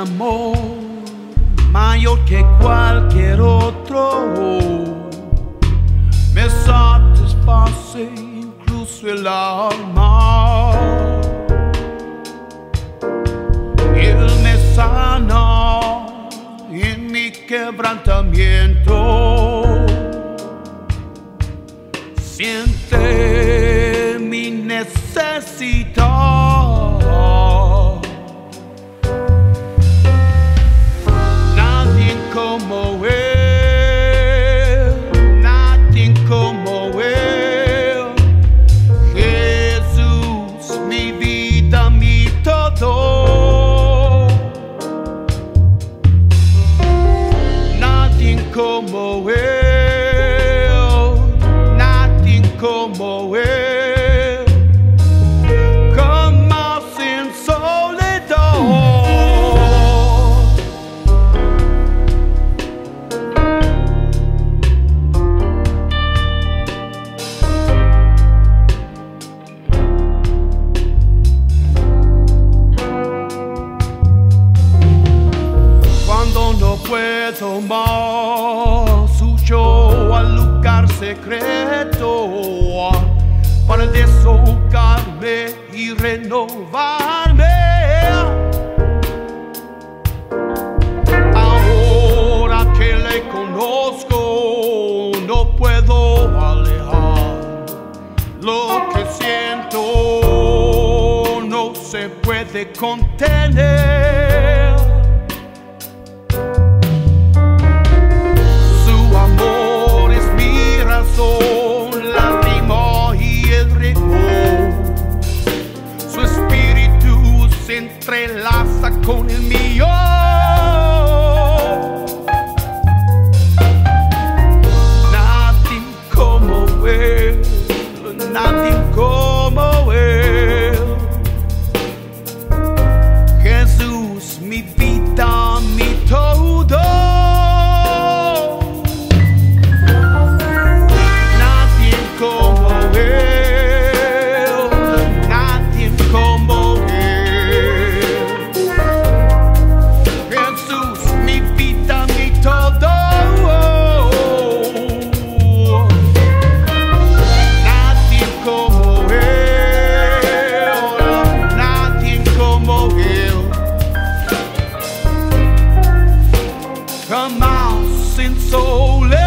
amor mayor que cualquier otro. Me satisface incluso el alma. Él me sana en mi quebrantamiento. Siente mi necesidad. Nadie como Él, nadie como Él. Jesús, mi vida, mi todo. Nadie como Él, nadie como Él, jamás en soledad. Cuando no puedo más, huyo al lugar secreto para desahogarme y renovarme. Ahora que le conozco, no puedo alejar lo que siento, no se puede contener. Su amor es mi razón, la rima y el ritmo. Su espíritu se entrelaza con el mío. Nadie como Él, nadie como Él. Jesús, mi vida, mi todo. Nadie como Él, nadie como Él. Jesús, mi vida, mi todo. Nadie como Él, nadie como Él. Jamás en soledad.